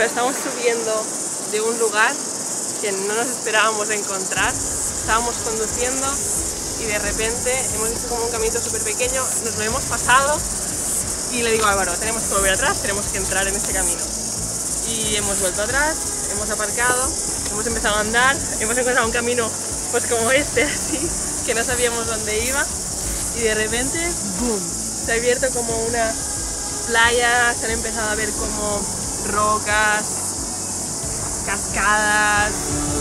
Estamos subiendo de un lugar que no nos esperábamos encontrar. Estábamos conduciendo y de repente hemos visto como un caminito súper pequeño, nos lo hemos pasado y le digo a Álvaro, tenemos que volver atrás, tenemos que entrar en este camino. Y hemos vuelto atrás, hemos aparcado, hemos empezado a andar, hemos encontrado un camino pues como este, así, que no sabíamos dónde iba y de repente, ¡boom!, se ha abierto como una playa, se han empezado a ver como rocas, cascadas,